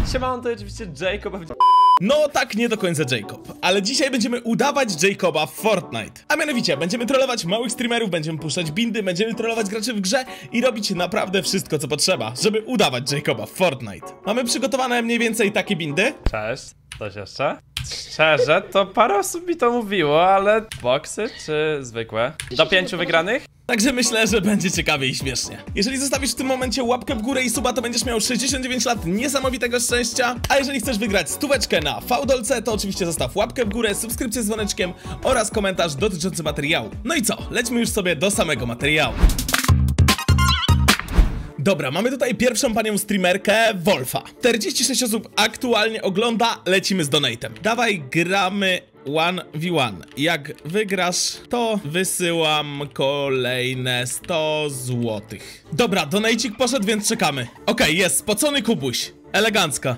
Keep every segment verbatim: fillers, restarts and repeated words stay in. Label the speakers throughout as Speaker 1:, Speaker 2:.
Speaker 1: Siema, to oczywiście Jacob.
Speaker 2: No tak, nie do końca Jacob, ale dzisiaj będziemy udawać Jacoba w Fortnite. A mianowicie, będziemy trollować małych streamerów, będziemy puszczać bindy, będziemy trollować graczy w grze i robić naprawdę wszystko, co potrzeba, żeby udawać Jacoba w Fortnite. Mamy przygotowane mniej więcej takie bindy.
Speaker 1: Cześć, coś jeszcze? Szczerze, to parę osób mi to mówiło, ale boksy czy zwykłe? Do pięciu wygranych?
Speaker 2: Także myślę, że będzie ciekawie i śmiesznie. Jeżeli zostawisz w tym momencie łapkę w górę i suba, to będziesz miał sześćdziesiąt dziewięć lat niesamowitego szczęścia. A jeżeli chcesz wygrać stóweczkę na Fałdolce, to oczywiście zostaw łapkę w górę, subskrypcję z dzwoneczkiem oraz komentarz dotyczący materiału. No i co? Lećmy już sobie do samego materiału. Dobra, mamy tutaj pierwszą panią streamerkę, Wolfa. czterdzieści sześć osób aktualnie ogląda, lecimy z donate'em. Dawaj, gramy jeden na jeden. Jak wygrasz, to wysyłam kolejne sto złotych. Dobra, donajcik poszedł, więc czekamy. Okej, okay, jest, spocony Kubuś. Elegancka.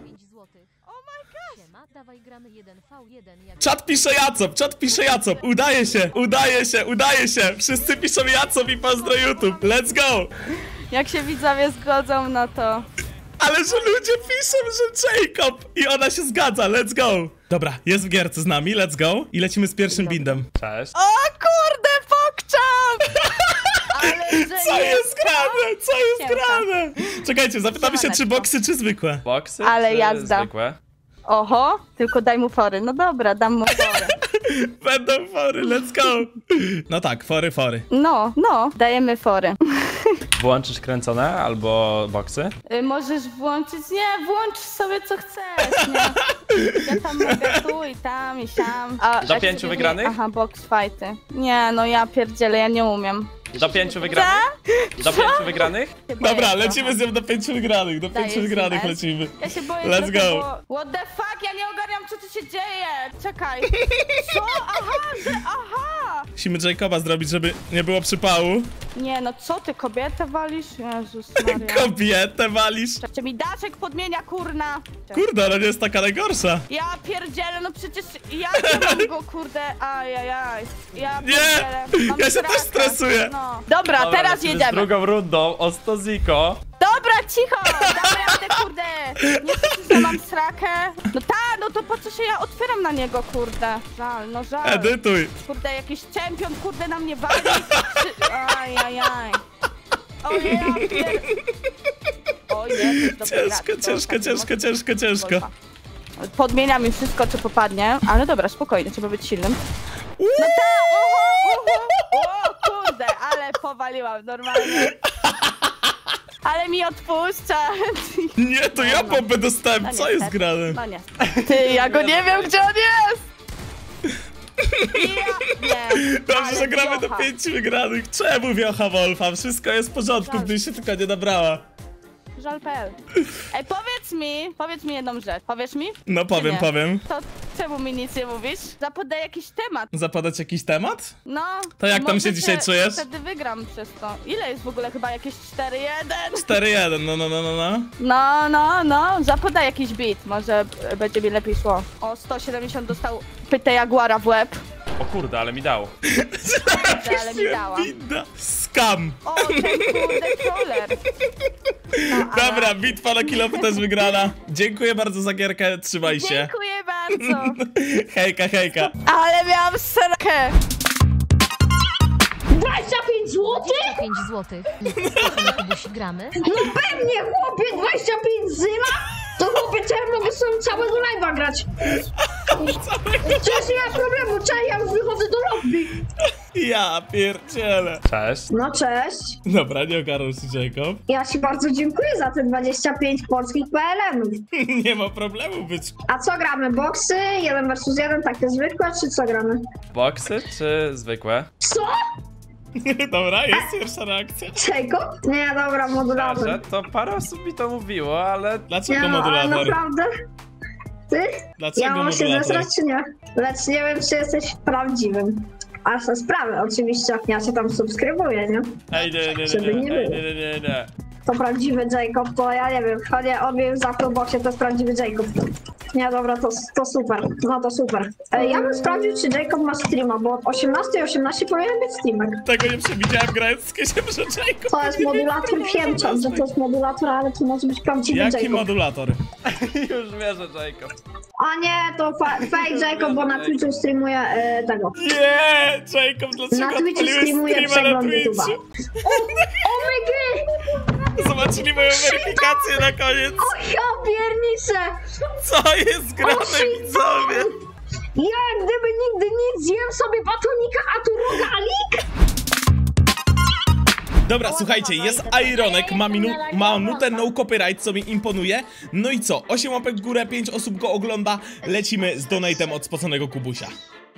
Speaker 2: Czat pisze Jacop, czat pisze Jacop. Udaje się, udaje się, udaje się. Wszyscy piszą Jacop i pozdro YouTube. Let's go.
Speaker 3: Jak się widzowie zgodzą na to.
Speaker 2: Ale że ludzie piszą, że Jacob i ona się zgadza, let's go. Dobra, jest w gierce z nami, let's go. I lecimy z pierwszym bindem.
Speaker 1: Cześć.
Speaker 3: O kurde, pokczam!
Speaker 2: Co jest grane? Co jest grane? Czekajcie, zapytamy się, czy boksy, czy zwykłe.
Speaker 1: Boksy
Speaker 3: Ale
Speaker 1: czy
Speaker 3: jazda.
Speaker 1: zwykłe?
Speaker 3: Oho, tylko daj mu fory. No dobra, dam mu fory.
Speaker 2: Będą fory, let's go. No tak, fory, fory.
Speaker 3: No, no, dajemy fory.
Speaker 1: Włączysz kręcone albo boksy?
Speaker 3: Y, możesz włączyć, nie, włącz sobie co chcesz, nie. Ja tam mogę tu i tam i siam. A,
Speaker 1: Do pięciu wygranych?
Speaker 3: Aha, box fighty. Nie, no ja pierdzielę, ja nie umiem.
Speaker 1: Do pięciu wygranych? Do pięciu wygranych?
Speaker 2: Dobra, lecimy z nią do pięciu wygranych, do pięciu wygranych
Speaker 3: S.
Speaker 2: lecimy.
Speaker 3: Ja się boję,
Speaker 2: Let's
Speaker 3: że
Speaker 2: go.
Speaker 3: to było... What the fuck, ja nie ogarniam, co tu się dzieje. Czekaj. Co? Aha, że... aha.
Speaker 2: Musimy Jacoba zrobić, żeby nie było przypału.
Speaker 3: Nie, no co ty, kobietę walisz? Jezus Maria.
Speaker 2: Kobietę walisz?
Speaker 3: Czy mi daszek podmienia, kurna?
Speaker 2: Kurde, ona nie jest taka najgorsza.
Speaker 3: Ja pierdzielę, no przecież ja nie mam go, kurde, ajajaj. Ja pierdzielę.
Speaker 2: Nie,
Speaker 3: Mam
Speaker 2: ja się
Speaker 3: strachę.
Speaker 2: też stresuję.
Speaker 3: No. Dobra,
Speaker 1: Dobra,
Speaker 3: teraz
Speaker 1: lecimy
Speaker 3: jedziemy.
Speaker 1: z drugą rundą o sto ziko.
Speaker 3: Dobra, cicho! Dam radę, kurde! Nie słyszysz, że mam srakę? No ta, no to po co się ja otwieram na niego, kurde? Żal, no żal.
Speaker 2: Edytuj.
Speaker 3: Kurde, jakiś czempion, kurde, na mnie wali. Czy... Ajajaj. O nie, pier... O nie, to
Speaker 2: Ciężko, ciężko, ciężko, ciężko, ciężko.
Speaker 3: Podmienia mi wszystko, co popadnie, ale dobra, spokojnie, trzeba być silnym. No ta, oho, oho, o kurde, ale powaliłam, normalnie. Ale mi odpuszcza.
Speaker 2: Nie, to
Speaker 3: no,
Speaker 2: ja
Speaker 3: no.
Speaker 2: pompę dostałem,
Speaker 3: No
Speaker 2: co
Speaker 3: niestety.
Speaker 2: jest grane?
Speaker 3: No nie. Ty, ja go nie wiem, gdzie on jest! Ja, nie.
Speaker 2: Dobrze, że gramy do
Speaker 3: wiocha.
Speaker 2: pięciu wygranych. Czemu wiocha Wolfa? Wszystko jest w porządku, gdy się tylko nie nabrała.
Speaker 3: Żal kropka p l. Ej, powiedz mi, powiedz mi jedną rzecz. Powiesz mi?
Speaker 2: No powiem,
Speaker 3: nie?
Speaker 2: powiem.
Speaker 3: To czemu mi nic nie mówisz? Zapodaj jakiś temat.
Speaker 2: Zapadać jakiś temat?
Speaker 3: No.
Speaker 2: To jak tam
Speaker 3: może
Speaker 2: się dzisiaj czujesz?
Speaker 3: Wtedy wygram przez to. Ile jest w ogóle? Chyba jakieś cztery jeden?
Speaker 2: cztery jeden, no, no, no, no, no.
Speaker 3: No, no, no. Zapodaj jakiś beat. Może będzie mi lepiej szło. O, sto siedemdziesiąt dostał pytę Jaguara w łeb.
Speaker 1: O kurde, ale mi dało.
Speaker 3: Ale mi dała.
Speaker 2: Binda. Skam.
Speaker 3: O, ten kurde troller. No, ale...
Speaker 2: Dobra, bitwa na kilofy też wygrana. Dziękuję bardzo za gierkę, trzymaj się.
Speaker 3: Dziękuję bardzo.
Speaker 2: Hejka, hejka.
Speaker 3: Ale miałam srakę.
Speaker 4: dwadzieścia pięć złotych?
Speaker 5: pięć złotych. Kochany Kubuś, gramy?
Speaker 4: No pewnie, chłopie, dwadzieścia pięć zyla? To chłopie, to ja mogę sobie całego live'a grać. Przecież nie ma problemu, czekaj, ja już wychodzę do lobby.
Speaker 2: Ja pierdzielę.
Speaker 1: Cześć.
Speaker 4: No cześć.
Speaker 2: Dobra, nie ogarnął się Jacob.
Speaker 4: Ja ci bardzo dziękuję za te dwadzieścia pięć polskich P L N-ów.
Speaker 2: Nie ma problemu być.
Speaker 4: A co gramy? Boksy? jeden versus jeden, takie zwykłe, czy co gramy?
Speaker 1: Boksy czy zwykłe?
Speaker 4: Co?
Speaker 2: Dobra, jest pierwsza reakcja.
Speaker 4: Jacob? Nie, dobra, modulator.
Speaker 1: Szczerze, to parę osób mi to mówiło, ale...
Speaker 2: Dlaczego
Speaker 4: Nie, no, ale
Speaker 2: modulator?
Speaker 4: naprawdę? Ty?
Speaker 2: Dlaczego
Speaker 4: Ja mam się
Speaker 2: modulator?
Speaker 4: zesrać, czy nie? Lecz nie wiem, czy jesteś prawdziwym. Aż na sprawę, oczywiście. Ja cię tam subskrybuję, nie?
Speaker 1: Ej, nie, nie, nie,
Speaker 4: Żeby
Speaker 1: nie,
Speaker 4: nie
Speaker 1: ej,
Speaker 4: było.
Speaker 1: nie, nie, nie, nie.
Speaker 4: to prawdziwy Jacob, to ja nie wiem, on, nie, on mnie już zamknął w boksie, to jest prawdziwy Jacob. Nie, dobra, to, to super, no to super. E, ja bym sprawdził, czy Jacob ma streama, bo od osiemnastej osiemnaście powinien być streamek.
Speaker 2: Tego nie przewidziałem grając z Kysiem, że Jacob...
Speaker 4: To jest modulator, wiem, czas, że to jest modulator, ale to może być prawdziwy
Speaker 2: Jaki
Speaker 4: Jacob.
Speaker 2: modulator?
Speaker 1: Już wierzę, Jacob.
Speaker 4: A nie, to fa fake Jacob, bo na Twitchu streamuje e, tego.
Speaker 2: Nie! Jacob,
Speaker 4: Na
Speaker 2: dlaczego
Speaker 4: Twitchu
Speaker 2: odpaliłeś
Speaker 4: streamuje
Speaker 2: streama na
Speaker 4: przegląd YouTube'a.
Speaker 2: Twitchu?
Speaker 4: O my god!
Speaker 2: Zobaczyli moją weryfikację na koniec.
Speaker 4: O ja pierniczę!
Speaker 2: Co jest grane, widzowie?
Speaker 4: Ja gdyby nigdy nic zjem sobie batonika, a tu rogalik?
Speaker 2: Dobra, słuchajcie, jest Ironek, ma, minu ma nutę no copyright, co mi imponuje. No i co? osiem łapek w górę, pięć osób go ogląda. Lecimy z donatem od spoconego Kubusia.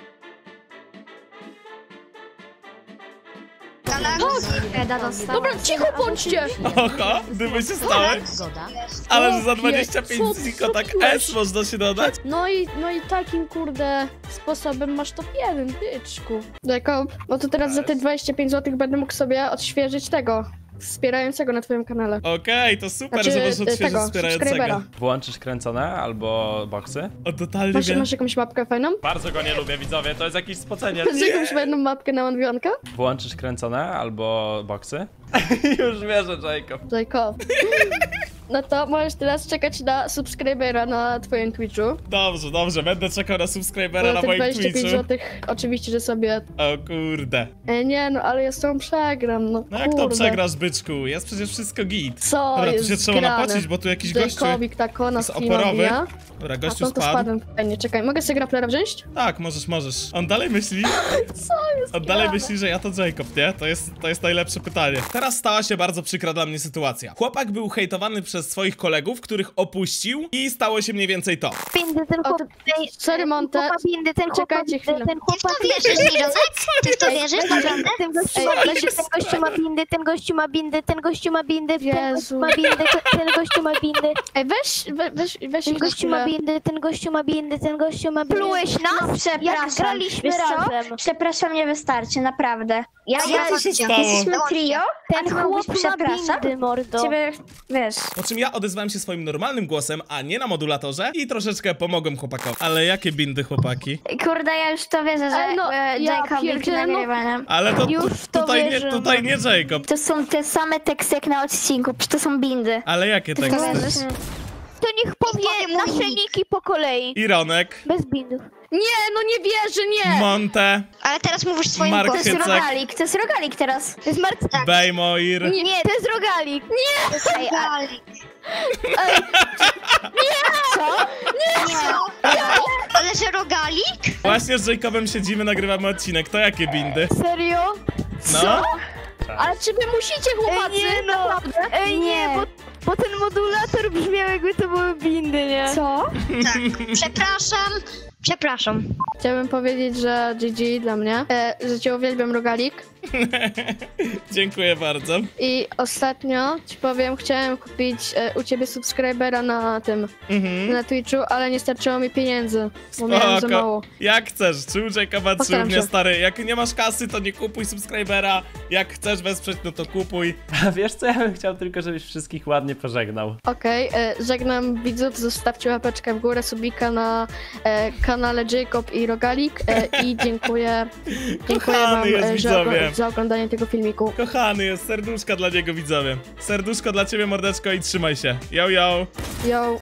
Speaker 5: Dobra,
Speaker 6: cicho bądźcie.
Speaker 2: Oho, gdyby się stało.
Speaker 5: Zgoda.
Speaker 2: Ale że za dwadzieścia
Speaker 6: Co
Speaker 2: pięć
Speaker 6: ty
Speaker 2: ziko tak
Speaker 6: zrobiłeś?
Speaker 2: S można się dodać.
Speaker 6: No i, no i takim kurde sposobem masz top jeden, byczku. Jakob, no to teraz za te dwadzieścia pięć złotych będę mógł sobie odświeżyć tego wspierającego na twoim kanale.
Speaker 2: Okej, to super,
Speaker 6: Znaczy,
Speaker 2: że możesz
Speaker 6: e,
Speaker 2: odświeżyć
Speaker 6: tego,
Speaker 2: wspierającego.
Speaker 6: subskrybera.
Speaker 1: Włączysz kręcone albo boksy?
Speaker 2: O, totalnie
Speaker 6: Masz,
Speaker 2: wiem.
Speaker 6: masz jakąś mapkę fajną?
Speaker 1: Bardzo go nie lubię, widzowie, to jest jakieś spocenie.
Speaker 6: Masz jakąś fajną mapkę na Manwionka?
Speaker 1: Włączysz kręcone albo boksy? Już wierzę, Jacob.
Speaker 6: Jacob. No to możesz teraz czekać na subskrybera na twoim Twitchu.
Speaker 2: Dobrze, dobrze, będę czekał na subskrybera
Speaker 6: Bo
Speaker 2: na
Speaker 6: te
Speaker 2: moim
Speaker 6: dwadzieścia pięć
Speaker 2: Twitchu.
Speaker 6: złotych oczywiście, że sobie...
Speaker 2: O kurde.
Speaker 6: E, nie no, ale ja z tą przegram, no
Speaker 2: No jak to
Speaker 6: kurde.
Speaker 2: przegrasz, byczku? Jest przecież wszystko git.
Speaker 6: Co
Speaker 2: Dobra, tu
Speaker 6: jest
Speaker 2: się trzeba
Speaker 6: grane?
Speaker 2: napocić, bo tu jakiś gościu
Speaker 6: Jacobik tako na
Speaker 2: jest
Speaker 6: streama
Speaker 2: oporowy.
Speaker 6: bija.
Speaker 2: Dobra,
Speaker 6: A
Speaker 2: gościu
Speaker 6: to, to
Speaker 2: spadł.
Speaker 6: spadłem fajnie, czekaj, mogę sobie grapplera wziąć?
Speaker 2: Tak, możesz, możesz. On dalej myśli...
Speaker 6: Co jest
Speaker 2: On dalej
Speaker 6: grane?
Speaker 2: myśli, że ja to Jacob, nie? To jest, to jest najlepsze pytanie. Teraz stała się bardzo przykra dla mnie sytuacja. Chłopak był hejtowany przez swoich kolegów, których opuścił i stało się mniej więcej to.
Speaker 7: Bindy, ten
Speaker 6: O,
Speaker 7: chłop...
Speaker 6: to-
Speaker 7: ten-
Speaker 6: sorry, Monte.
Speaker 7: chłopak Bindy, ten chłopak...
Speaker 6: Czekajcie chwilę.
Speaker 7: Ten chłopak...
Speaker 5: Ty w to wierzysz, Ironek? Ty w to wierzysz, naprawdę?
Speaker 7: Ten gościu
Speaker 6: Ej,
Speaker 7: ma
Speaker 6: ale
Speaker 7: bindy,
Speaker 6: się
Speaker 7: ten gościu ma bindy, ten gościu ma bindy, ten gościu ma bindy, ten
Speaker 6: Jezu.
Speaker 7: gościu ma bindy, ten gościu ma bindy,
Speaker 6: Ej, weź, we, weź, weź
Speaker 7: ten
Speaker 6: ich
Speaker 7: gościu
Speaker 6: na
Speaker 7: ma
Speaker 6: chwilę.
Speaker 7: bindy, ten gościu ma bindy, ten gościu ma bindy.
Speaker 8: Plułeś nas?
Speaker 7: Jak
Speaker 8: Przepraszam.
Speaker 7: graliśmy
Speaker 8: Wiesz co?
Speaker 7: razem.
Speaker 8: Przepraszam, nie wystarczy, naprawdę. Ja,
Speaker 7: Co
Speaker 8: ja,
Speaker 2: się stało?
Speaker 8: jesteśmy trio, a
Speaker 7: Ten
Speaker 8: ty
Speaker 7: chłop
Speaker 8: mówisz
Speaker 7: ma
Speaker 8: przepraszam?
Speaker 7: bindy, mordo.
Speaker 8: Ciebie, wiesz...
Speaker 2: Po czym ja odezwałem się swoim normalnym głosem, a nie na modulatorze i troszeczkę pomogłem chłopakowi. Ale jakie bindy, chłopaki?
Speaker 8: Kurde, ja już to wierzę, że
Speaker 6: Ale no,
Speaker 8: e,
Speaker 6: ja
Speaker 8: Jacobik
Speaker 6: pierdzielę, no.
Speaker 8: nagrywa.
Speaker 2: Ale to
Speaker 8: Już
Speaker 2: tu,
Speaker 8: w to
Speaker 2: tutaj, nie,
Speaker 8: wierzę.
Speaker 2: tutaj nie Jacob.
Speaker 8: To są te same teksty jak na odcinku, przecież to są bindy.
Speaker 2: Ale jakie
Speaker 8: Ty w to
Speaker 2: teksty?
Speaker 8: wierzysz?
Speaker 7: To niech powie nasze niki po kolei.
Speaker 2: Ironek,
Speaker 7: Bez bindów.
Speaker 6: Nie, no nie wierzę, nie!
Speaker 2: Monte,
Speaker 5: Ale teraz mówisz swoim
Speaker 2: Mark
Speaker 8: To jest
Speaker 5: głosem.
Speaker 2: Hycek,
Speaker 8: rogalik, to jest rogalik teraz.
Speaker 7: To jest Mark...
Speaker 2: Bejmoir.
Speaker 7: Nie, to jest rogalik.
Speaker 8: Ej, a...
Speaker 5: Ale że rogalik?
Speaker 2: Właśnie z Jacobem siedzimy, nagrywamy odcinek. To jakie bindy?
Speaker 7: Serio?
Speaker 2: No?
Speaker 6: Ale czy wy musicie, chłopacy?
Speaker 7: Ej, nie no. Ej, nie,
Speaker 8: Nie.
Speaker 7: bo, bo ten modulator brzmiał jakby to były bindy, nie?
Speaker 8: Co?
Speaker 5: Tak. Przepraszam. Przepraszam.
Speaker 6: Chciałbym powiedzieć, że G G dla mnie, e, że cię uwielbiam, rogalik.
Speaker 2: Dziękuję bardzo.
Speaker 6: I ostatnio ci powiem, chciałem kupić e, u ciebie subskrybera na tym,
Speaker 2: Mhm.
Speaker 6: na Twitchu, ale nie starczyło mi pieniędzy, bo miałem za mało.
Speaker 2: Jak chcesz, czy u Jacoba, czy u
Speaker 6: Postaram
Speaker 2: mnie,
Speaker 6: się.
Speaker 2: stary. Jak nie masz kasy, to nie kupuj subskrybera. Jak chcesz wesprzeć, no to kupuj.
Speaker 1: A wiesz co, ja bym chciał tylko, żebyś wszystkich ładnie pożegnał.
Speaker 6: Okej, e, żegnam widzów, zostawcie łapeczkę w górę, subika na e, kanale Jacob i Rogalik e, i dziękuję, dziękuję
Speaker 2: Kochany
Speaker 6: wam,
Speaker 2: jest,
Speaker 6: e, że
Speaker 2: widzowie.
Speaker 6: ogl- za oglądanie tego filmiku.
Speaker 2: Kochany jest, serduszka dla niego, widzowie. Serduszko dla ciebie, mordeczko, i trzymaj się. Yo, yo.
Speaker 6: Yo.